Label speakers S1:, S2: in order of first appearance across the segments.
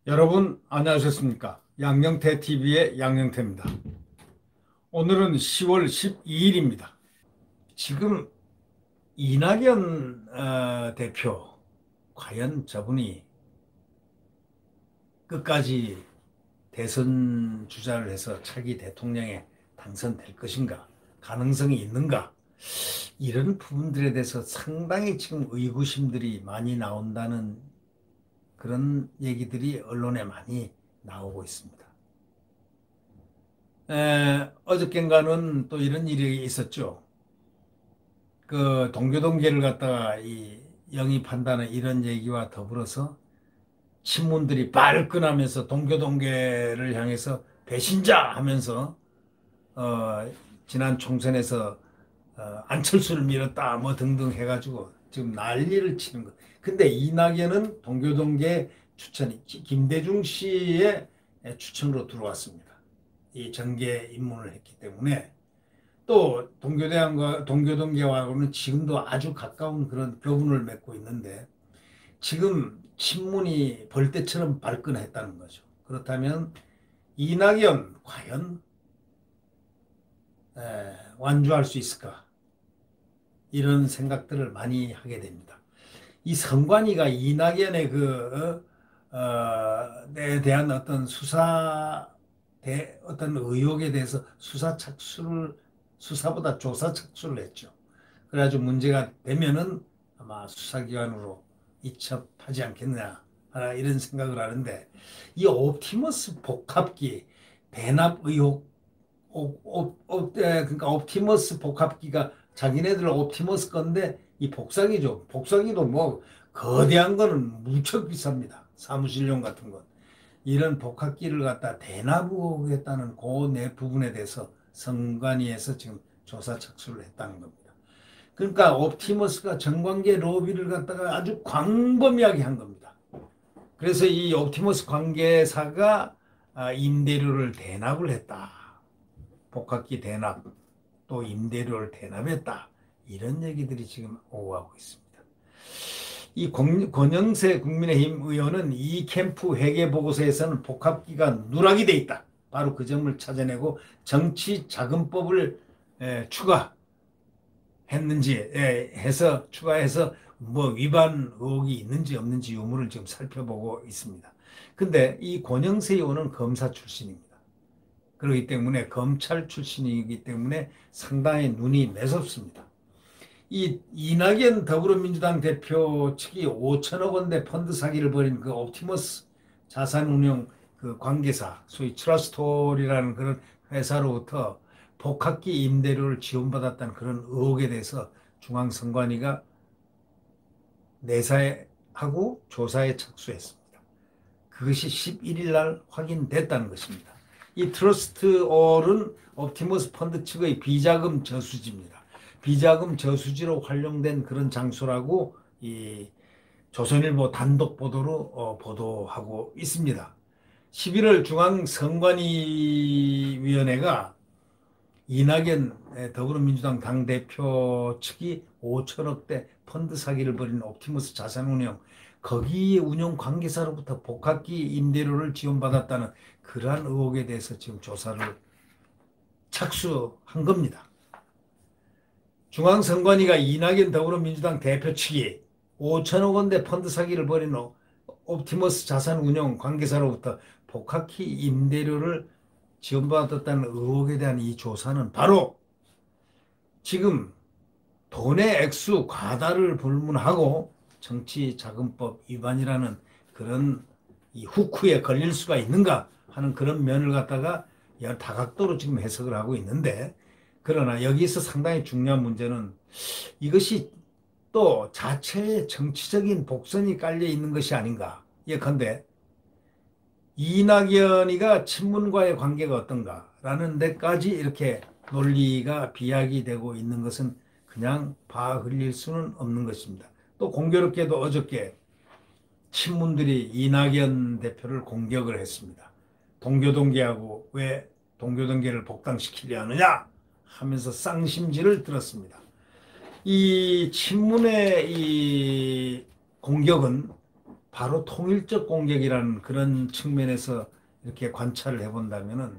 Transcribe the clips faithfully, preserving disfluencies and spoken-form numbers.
S1: 여러분 안녕하셨습니까? 양영태 티비의 양영태입니다. 오늘은 시월 십이일입니다. 지금 이낙연 어, 대표 과연 저분이 끝까지 대선 주자를 해서 차기 대통령에 당선될 것인가? 가능성이 있는가? 이런 부분들에 대해서 상당히 지금 의구심들이 많이 나온다는 그런 얘기들이 언론에 많이 나오고 있습니다. 에, 어저께인가는 또 이런 일이 있었죠. 그 동교동계를 갖다가 이 영입한다는 이런 얘기와 더불어서 친문들이 발끈하면서 동교동계를 향해서 배신자 하면서 어, 지난 총선에서 어, 안철수를 밀었다 뭐 등등 해가지고 지금 난리를 치는 거. 근데 이낙연은 동교동계 추천이 김대중 씨의 추천으로 들어왔습니다. 이 정계 입문을 했기 때문에 또 동교대왕과 동교동계와는 지금도 아주 가까운 그런 교분을 맺고 있는데 지금 친문이 벌떼처럼 발끈했다는 거죠. 그렇다면 이낙연 과연 에, 완주할 수 있을까? 이런 생각들을 많이 하게 됩니다. 이 선관위가 이낙연의 그 어, 어, 에 대한 어떤 수사 대 어떤 의혹에 대해서 수사 착수를 수사보다 조사 착수를 했죠. 그래가지고 문제가 되면은 아마 수사기관으로 이첩하지 않겠느냐 하나 이런 생각을 하는데 이 옵티머스 복합기 대납 의혹 옵, 옵, 옵, 에, 그러니까 옵티머스 복합기가 자기네들 옵티머스 건데 이 복사기죠. 복사기도 뭐 거대한 거는 무척 비쌉니다. 사무실용 같은 건. 이런 복합기를 갖다 대납하겠다는 그 내 부분에 대해서 선관위에서 지금 조사 착수를 했다는 겁니다. 그러니까 옵티머스가 정관계 로비를 갖다가 아주 광범위하게 한 겁니다. 그래서 이 옵티머스 관계사가 아, 임대료를 대납을 했다. 복합기 대납, 또 임대료를 대납했다. 이런 얘기들이 지금 오고 가고 있습니다. 이 권영세 국민의힘 의원은 이 캠프 회계보고서에서는 복합기가 누락이 돼 있다. 바로 그 점을 찾아내고 정치자금법을 추가했는지 해서 추가해서 뭐 위반 의혹이 있는지 없는지 유무를 지금 살펴보고 있습니다. 근데 이 권영세 의원은 검사 출신입니다. 그렇기 때문에 검찰 출신이기 때문에 상당히 눈이 매섭습니다. 이 이낙연 더불어민주당 대표 측이 오천억 원대 펀드 사기를 벌인 그 옵티머스 자산운용 그 관계사, 소위 트러스톨이라는 그런 회사로부터 복합기 임대료를 지원받았다는 그런 의혹에 대해서 중앙선관위가 내사하고 조사에 착수했습니다. 그것이 십일일 날 확인됐다는 것입니다. 이 트러스트올은 옵티머스 펀드 측의 비자금 저수지입니다. 비자금 저수지로 활용된 그런 장소라고 이 조선일보 단독 보도로 어, 보도하고 있습니다. 십일월 중앙선관위위원회가 이낙연 더불어민주당 당대표 측이 오천억대 펀드 사기를 벌인 옵티머스 자산운용 거기 운용 관계사로부터 복합기 임대료를 지원받았다는 그러한 의혹에 대해서 지금 조사를 착수한 겁니다. 중앙선관위가 이낙연 더불어민주당 대표 측이 오천억 원대 펀드 사기를 벌인 옵티머스 자산운용 관계사로부터 복합기 임대료를 지원받았다는 의혹에 대한 이 조사는 바로 지금 돈의 액수 과다를 불문하고 정치자금법 위반이라는 그런 이 후크에 걸릴 수가 있는가 하는 그런 면을 갖다가 다각도로 지금 해석을 하고 있는데 그러나 여기서 상당히 중요한 문제는 이것이 또 자체의 정치적인 복선이 깔려 있는 것이 아닌가. 예컨대 이낙연이가 친문과의 관계가 어떤가라는 데까지 이렇게 논리가 비약이 되고 있는 것은 그냥 봐 흘릴 수는 없는 것입니다. 또 공교롭게도 어저께 친문들이 이낙연 대표를 공격을 했습니다. 동교동계하고 왜 동교동계를 복당시키려 하느냐 하면서 쌍심지를 들었습니다. 이 친문의 이 공격은 바로 통일적 공격이라는 그런 측면에서 이렇게 관찰을 해본다면은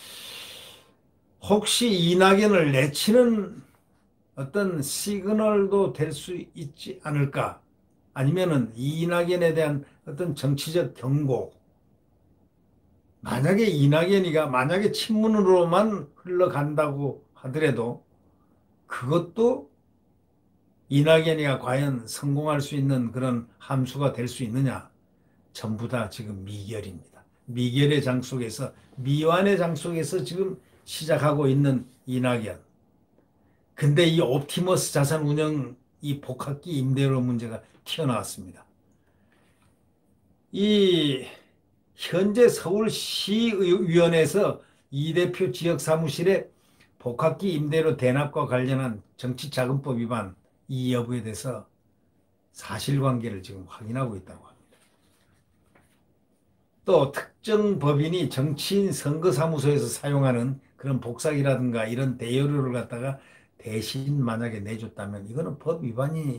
S1: 혹시 이낙연을 내치는 어떤 시그널도 될 수 있지 않을까? 아니면은 이낙연에 대한 어떤 정치적 경고. 만약에 이낙연이가 만약에 친문으로만 흘러간다고 하더라도 그것도 이낙연이가 과연 성공할 수 있는 그런 함수가 될 수 있느냐? 전부 다 지금 미결입니다. 미결의 장 속에서, 미완의 장 속에서 지금 시작하고 있는 이낙연. 근데 이 옵티머스 자산운용 이 복합기 임대료 문제가 튀어나왔습니다. 이 현재 서울시의원에서 이 대표 지역사무실에 복합기 임대료 대납과 관련한 정치자금법 위반 이 여부에 대해서 사실관계를 지금 확인하고 있다고 합니다. 또 특정 법인이 정치인 선거사무소에서 사용하는 그런 복사기라든가 이런 대여료를 갖다가 대신 만약에 내줬다면 이거는 법 위반이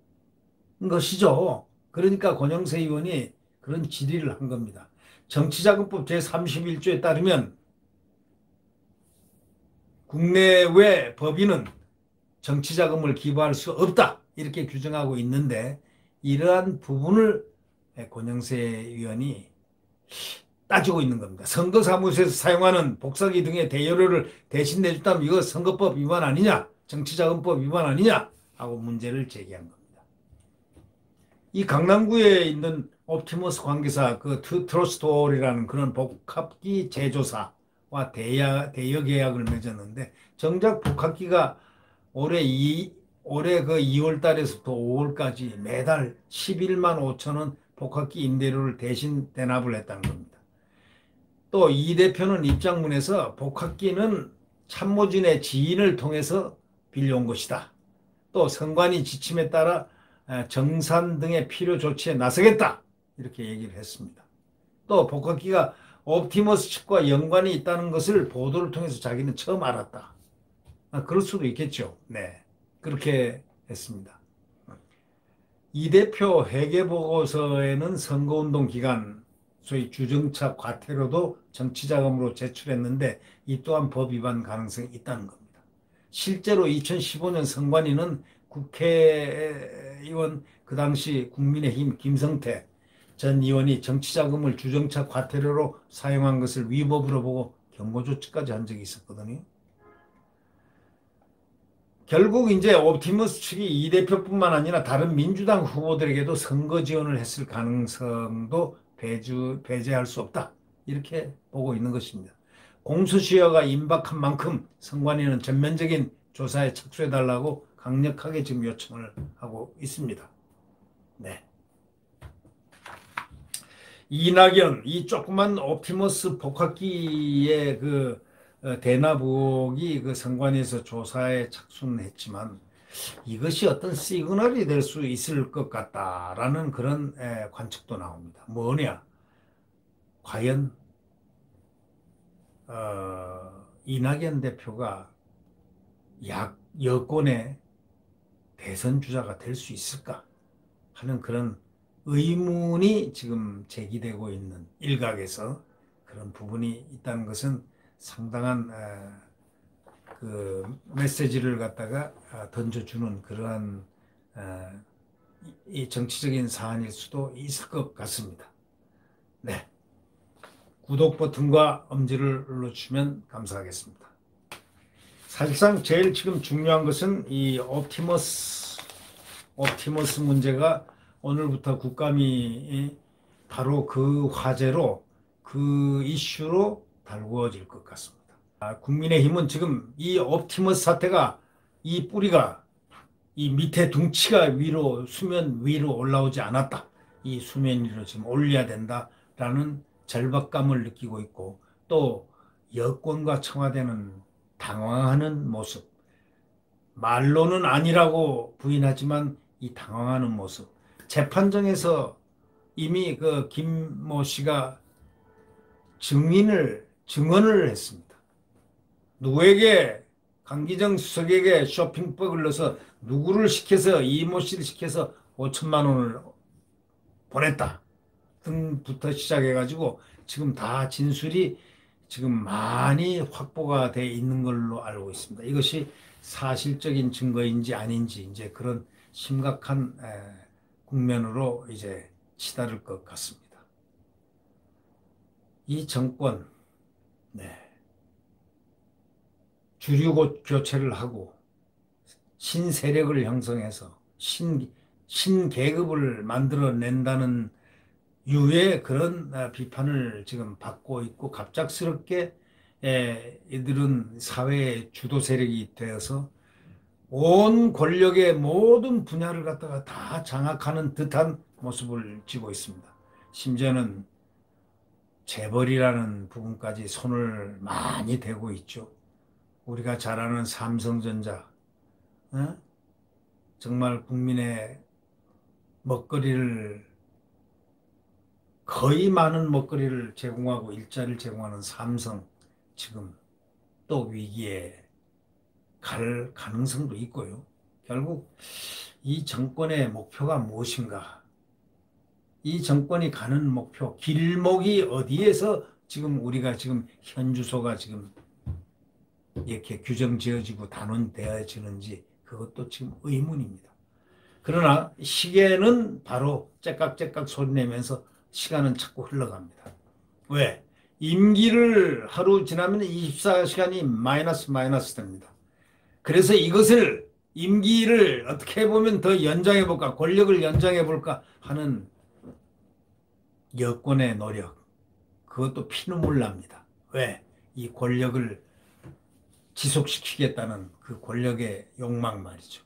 S1: 것이죠. 그러니까 권영세 의원이 그런 질의를 한 겁니다. 정치자금법 제삼십일 조에 따르면 국내외 법인은 정치자금을 기부할 수 없다. 이렇게 규정하고 있는데 이러한 부분을 권영세 의원이 따지고 있는 겁니다. 선거사무소에서 사용하는 복사기 등의 대여료를 대신 내줬다면 이거 선거법 위반 아니냐? 정치자금법 위반 아니냐? 하고 문제를 제기한 겁니다. 이 강남구에 있는 옵티머스 관계사 그 트러스트홀이라는 그런 복합기 제조사와 대여, 대여 계약을 맺었는데 정작 복합기가 올해 이 올해 그 이월 달에서부터 오월까지 매달 십일만 오천 원 복합기 임대료를 대신 대납을 했다는 겁니다. 또 이 대표는 입장문에서 복합기는 참모진의 지인을 통해서 빌려온 것이다. 또 선관위 지침에 따라 정산 등의 필요 조치에 나서겠다. 이렇게 얘기를 했습니다. 또 복합기가 옵티머스 측과 연관이 있다는 것을 보도를 통해서 자기는 처음 알았다. 아, 그럴 수도 있겠죠. 네, 그렇게 했습니다. 이 대표 회계보고서에는 선거운동 기간 소위 주정차 과태료도 정치자금으로 제출했는데 이 또한 법 위반 가능성이 있다는 겁니다. 실제로 이천십오 년 선관위는 국회의원 그 당시 국민의힘 김성태 전 의원이 정치자금을 주정차 과태료로 사용한 것을 위법으로 보고 경고 조치까지 한 적이 있었거든요. 결국 이제 옵티머스 측이 이 대표뿐만 아니라 다른 민주당 후보들에게도 선거 지원을 했을 가능성도 배주, 배제할 수 없다. 이렇게 보고 있는 것입니다. 공소시효가 임박한 만큼 선관위는 전면적인 조사에 착수해달라고 강력하게 지금 요청을 하고 있습니다. 네. 이낙연, 이 조그만 옵티머스 복합기의 그 대나복이 그 선관위에서 조사에 착수는 했지만 이것이 어떤 시그널이 될 수 있을 것 같다라는 그런 관측도 나옵니다. 뭐냐? 과연 어, 이낙연 대표가 약 여권의 대선 주자가 될 수 있을까 하는 그런 의문이 지금 제기되고 있는 일각에서 그런 부분이 있다는 것은 상당한 그 메시지를 갖다가 던져주는 그러한 이 정치적인 사안일 수도 있을 것 같습니다. 네, 구독 버튼과 엄지를 눌러주시면 감사하겠습니다. 사실상 제일 지금 중요한 것은 이 옵티머스 옵티머스 문제가 오늘부터 국감이 바로 그 화제로 그 이슈로 달구어질 것 같습니다. 아, 국민의힘은 지금 이 옵티머스 사태가 이 뿌리가 이 밑에 둥치가 위로 수면 위로 올라오지 않았다. 이 수면 위로 지금 올려야 된다라는 절박감을 느끼고 있고 또 여권과 청와대는 당황하는 모습. 말로는 아니라고 부인하지만 이 당황하는 모습. 재판정에서 이미 그 김모 씨가 증인을 증언을 했습니다. 누구에게 강기정 수석에게 쇼핑백을 넣어서 누구를 시켜서 이모 씨를 시켜서 오천만 원을 보냈다 등부터 시작해가지고 지금 다 진술이 지금 많이 확보가 돼 있는 걸로 알고 있습니다. 이것이 사실적인 증거인지 아닌지 이제 그런 심각한 에, 국면으로 이제 치달을 것 같습니다. 이 정권, 네, 주류 교체를 하고 신세력을 형성해서 신, 신계급을 만들어낸다는 유의 그런 아, 비판을 지금 받고 있고 갑작스럽게 에, 이들은 사회의 주도 세력이 되어서 온 권력의 모든 분야를 갖다가 다 장악하는 듯한 모습을 쥐고 있습니다. 심지어는 재벌이라는 부분까지 손을 많이 대고 있죠. 우리가 잘 아는 삼성전자, 어? 정말 국민의 먹거리를 거의 많은 먹거리를 제공하고 일자리를 제공하는 삼성 지금 또 위기에 갈 가능성도 있고요. 결국 이 정권의 목표가 무엇인가? 이 정권이 가는 목표, 길목이 어디에서 지금 우리가 지금 현 주소가 지금 이렇게 규정 지어지고 단원되어지는지 그것도 지금 의문입니다. 그러나 시계는 바로 째깍째깍 소리 내면서 시간은 자꾸 흘러갑니다. 왜? 임기를 하루 지나면 이십사 시간이 마이너스 마이너스 됩니다. 그래서 이것을 임기를 어떻게 보면 더 연장해 볼까, 권력을 연장해 볼까 하는 여권의 노력, 그것도 피눈물 납니다. 왜? 이 권력을 지속시키겠다는 그 권력의 욕망 말이죠.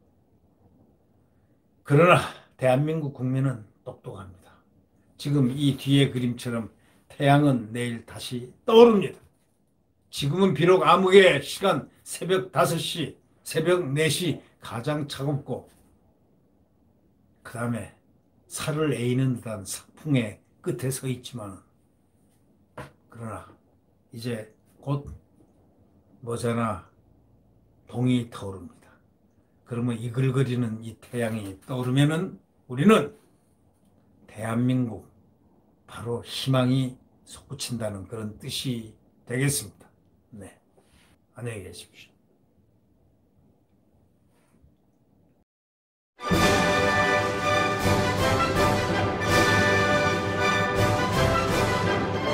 S1: 그러나 대한민국 국민은 똑똑합니다. 지금 이 뒤의 그림처럼 태양은 내일 다시 떠오릅니다. 지금은 비록 암흑의 시간 새벽 다섯 시, 새벽 네 시 가장 차갑고 그 다음에 살을 에이는 듯한 sak풍의 끝에 서 있지만 그러나 이제 곧 머지않아 동이 타오릅니다. 그러면 이글거리는 이 태양이 떠오르면은 우리는 대한민국 바로 희망이 솟구친다는 그런 뜻이 되겠습니다. 네, 안녕히 계십시오.